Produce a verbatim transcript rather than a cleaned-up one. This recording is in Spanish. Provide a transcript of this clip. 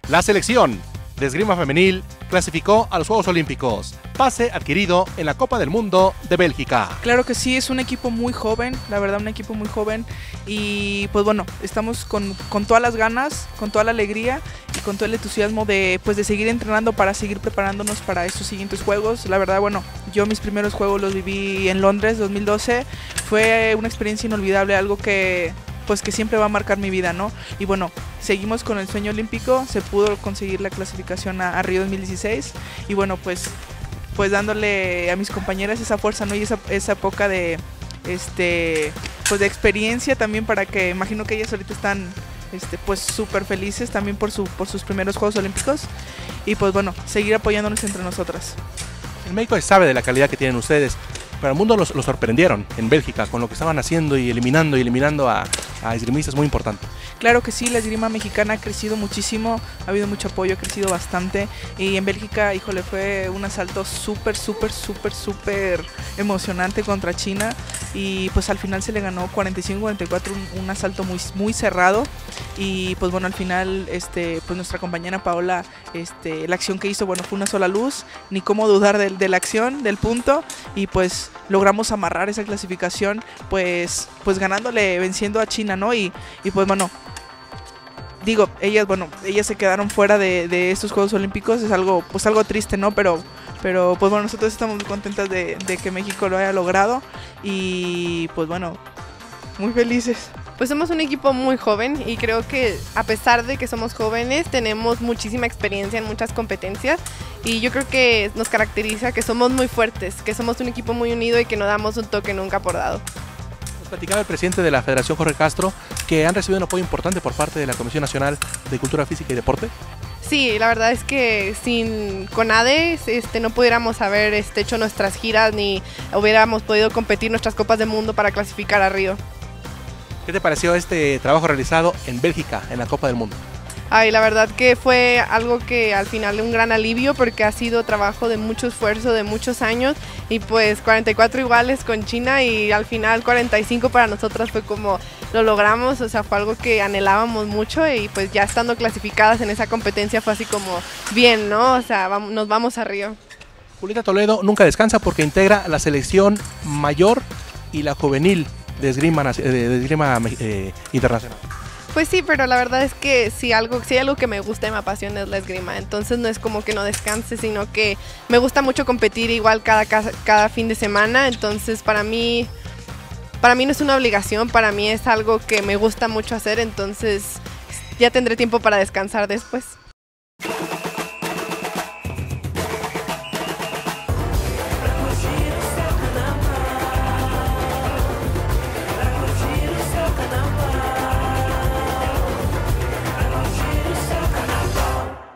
La selección de esgrima femenil clasificó a los Juegos Olímpicos. Pase adquirido en la Copa del Mundo de Bélgica. Claro que sí, es un equipo muy joven, la verdad un equipo muy joven y pues bueno, estamos con, con todas las ganas, con toda la alegría y con todo el entusiasmo de, pues, de seguir entrenando para seguir preparándonos para estos siguientes Juegos. La verdad, bueno, yo mis primeros Juegos los viví en Londres dos mil doce, fue una experiencia inolvidable, algo que pues que siempre va a marcar mi vida, ¿no? Y bueno, seguimos con el sueño olímpico, se pudo conseguir la clasificación a, a Río dos mil dieciséis y bueno, pues pues dándole a mis compañeras esa fuerza, ¿no? Y esa, esa poca de este pues de experiencia también, para que imagino que ellas ahorita están este pues súper felices también por su por sus primeros Juegos Olímpicos y pues bueno, seguir apoyándonos entre nosotras. El México sabe de la calidad que tienen ustedes, pero al mundo los, los sorprendieron en Bélgica con lo que estaban haciendo y eliminando y eliminando a, a esgrimistas muy importantes. Claro que sí, la esgrima mexicana ha crecido muchísimo, ha habido mucho apoyo, ha crecido bastante y en Bélgica, híjole, fue un asalto súper, súper, súper, súper emocionante contra China y pues al final se le ganó cuarenta y cinco a cuarenta y cuatro, un, un asalto muy, muy cerrado y pues bueno, al final este, pues nuestra compañera Paola, este, la acción que hizo, bueno, fue una sola luz, ni cómo dudar de, de la acción, del punto y pues logramos amarrar esa clasificación pues, pues ganándole, venciendo a China, ¿no? Y, y pues bueno, digo, ellas, bueno, ellas se quedaron fuera de, de estos Juegos Olímpicos, es algo, pues algo triste, ¿no? Pero, pero pues bueno, nosotros estamos muy contentas de, de que México lo haya logrado y pues bueno, muy felices. Pues somos un equipo muy joven y creo que a pesar de que somos jóvenes tenemos muchísima experiencia en muchas competencias y yo creo que nos caracteriza que somos muy fuertes, que somos un equipo muy unido y que no damos un toque nunca por dado. Nos platicaba el presidente de la Federación, Jorge Castro, que han recibido un apoyo importante por parte de la Comisión Nacional de Cultura Física y Deporte. Sí, la verdad es que sin CONADE este, no pudiéramos haber este, hecho nuestras giras ni hubiéramos podido competir nuestras Copas del Mundo para clasificar a Río. ¿Qué te pareció este trabajo realizado en Bélgica, en la Copa del Mundo? Ay, la verdad que fue algo que al final un gran alivio porque ha sido trabajo de mucho esfuerzo, de muchos años y pues cuarenta y cuatro iguales con China y al final cuarenta y cinco para nosotras fue como lo logramos, o sea, fue algo que anhelábamos mucho y pues ya estando clasificadas en esa competencia fue así como bien, ¿no? O sea, vamos, nos vamos a Río. Julieta Toledo nunca descansa porque integra la selección mayor y la juvenil de esgrima, de esgrima eh, internacional. Pues sí, pero la verdad es que si algo, si hay algo que me gusta y me apasiona es la esgrima, entonces no es como que no descanse, sino que me gusta mucho competir igual cada, cada, cada fin de semana, entonces para mí, para mí no es una obligación, para mí es algo que me gusta mucho hacer, entonces ya tendré tiempo para descansar después.